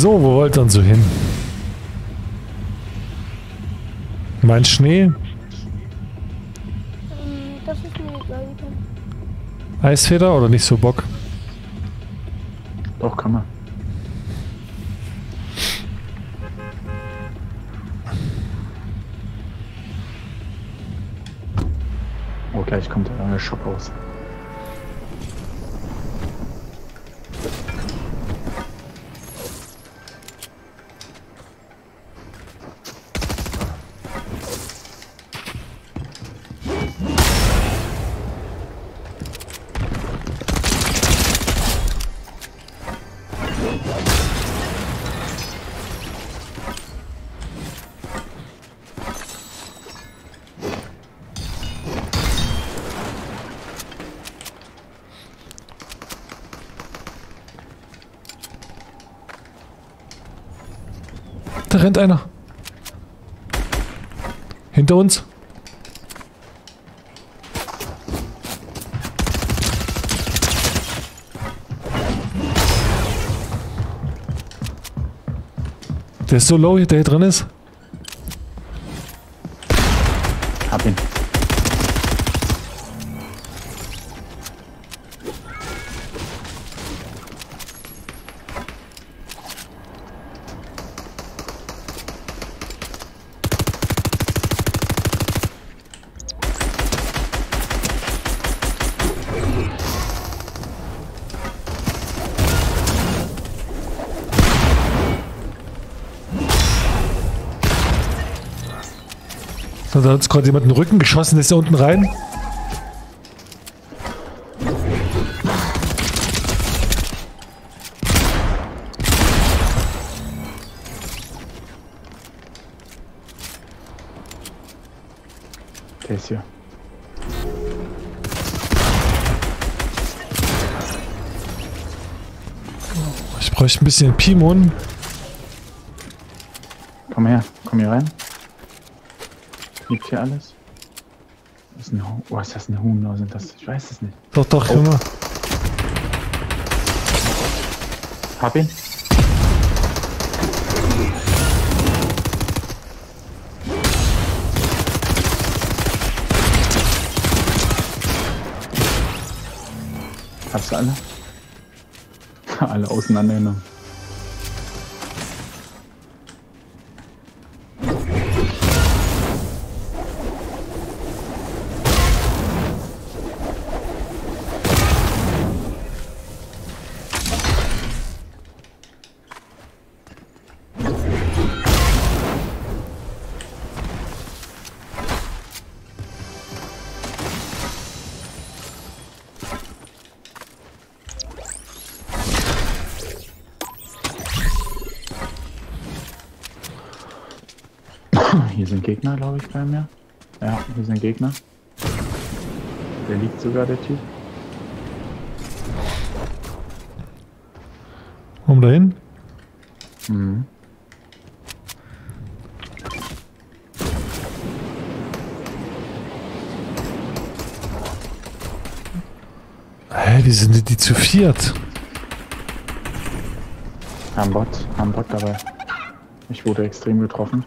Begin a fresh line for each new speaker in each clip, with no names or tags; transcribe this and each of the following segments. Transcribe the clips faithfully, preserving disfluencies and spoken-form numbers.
So, wo wollt ihr denn so hin? Mein Schnee?
Ähm, das ist mir egal.
Eisfeder oder nicht so Bock?
Doch, kann man. Oh, gleich kommt der neue Shop raus.
Da rennt einer. Hinter uns. Der ist so low, der hier drin ist.
Hab ihn.
So, da hat uns gerade jemand in den Rücken geschossen, der ist da unten rein.
Der ist hier.
Ich bräuchte ein bisschen Pimon.
Komm her, komm hier rein. Liegt hier alles? Das ist ein Huhn. Oh, ist das ein Huhn oder sind das? Ich weiß es nicht.
Doch, doch,
Oh.
Junge.
Hab ihn. Hast du alle? Alle auseinandergenommen. Hier sind Gegner, glaube ich, bei mir. Ja, hier sind Gegner. Der liegt sogar, der Typ.
Komm da hin.
Mhm.
Hä, wie sind die zu viert?
Am Bot, am Bot dabei. Ich wurde extrem getroffen.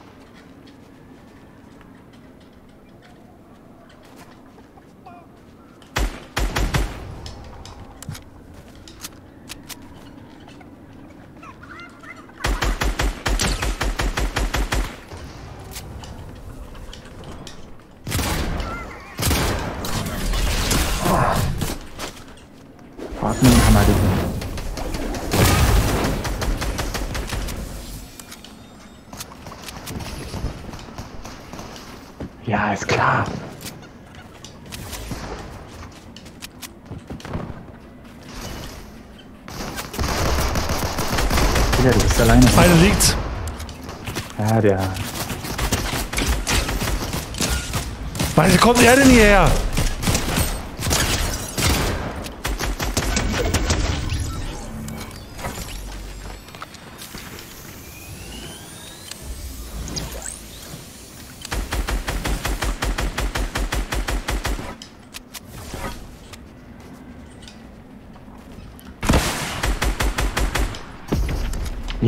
Warten und Hammer gesehen. Ja, ist klar. Digga, du bist alleine.
Einer liegt.
Ja, der.
Wieso kommt er denn hierher?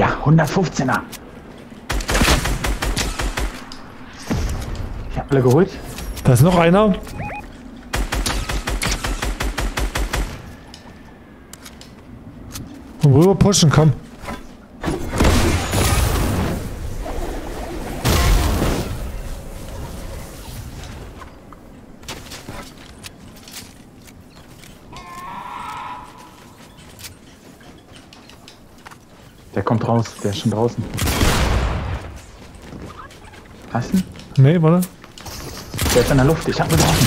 Ja, hundertfünfzehner. Ich hab alle geholt.
Da ist noch einer. Und rüber pushen, komm.
Der kommt raus, der ist schon draußen. Hast du ihn?
Nee, warte.
Der ist in der Luft, ich hab ihn draußen.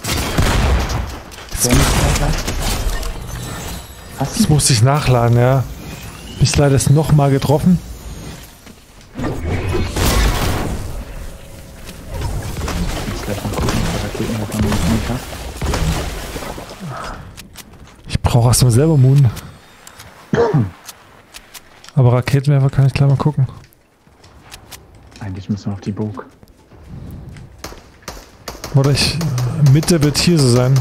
Der ist gleich gleich. Hast du
Das
ihn?
musste ich nachladen, ja. Bist leider noch mal getroffen.
Ich muss gleich mal gucken, ob der Raketenwerfer noch nicht hat.
Ich brauche erstmal selber Moon. Aber Raketenwerfer kann ich gleich mal gucken.
Eigentlich müssen wir auf die Burg.
Oder ich. Mitte wird hier so sein.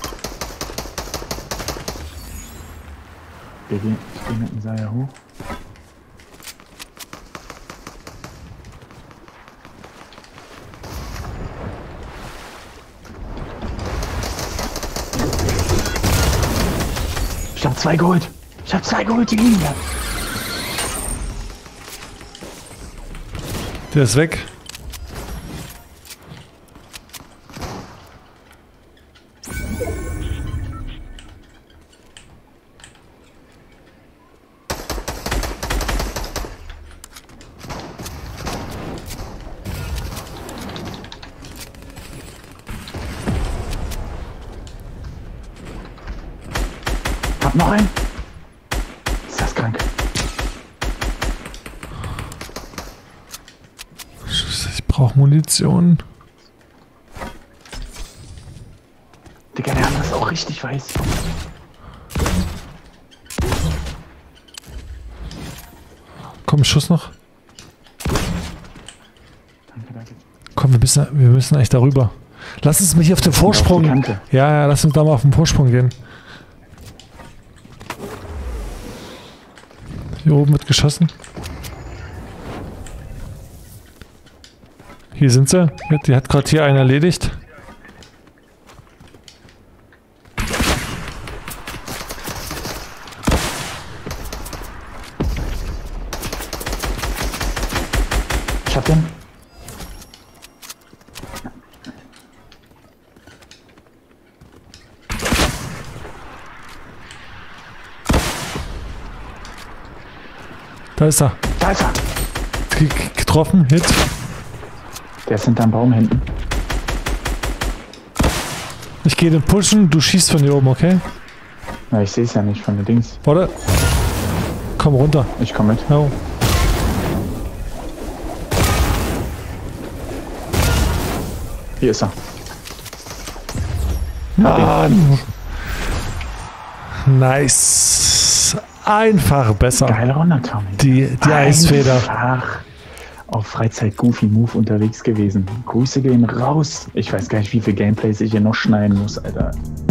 Wir gehen, ich gehe mit dem Seil hoch. Ich hab zwei geholt. Ich hab zwei geholt, die liegen da.
Der ist weg.
Hab noch einen. Ist das krank?
Ich brauche Munition.
Digga, der andere ist auch richtig weiß.
Komm, Schuss noch.
Danke, danke.
Komm, wir müssen, wir müssen eigentlich darüber. Lass uns mal hier auf den Vorsprung.
Auf die Kante.
Ja, ja, lass uns da mal auf den Vorsprung gehen. Hier oben wird geschossen. Hier sind sie. Die hat gerade hier einen erledigt.
Ich hab den.
Da ist er.
Da ist er.
G getroffen, Hit.
Der ist hinterm Baum hinten.
Ich gehe den pushen, du schießt von hier oben, okay?
Na, ich sehe es ja nicht von den Dings.
Warte. Komm runter.
Ich komme mit.
Ja.
Hier ist er.
Mann. Nice. Einfach besser.
Geile Runde, Tommy.
Die, die Eisfeder.
Einfach auf Freizeit Goofy Move unterwegs gewesen. Grüße gehen raus. Ich weiß gar nicht, wie viel Gameplays ich hier noch schneiden muss, Alter.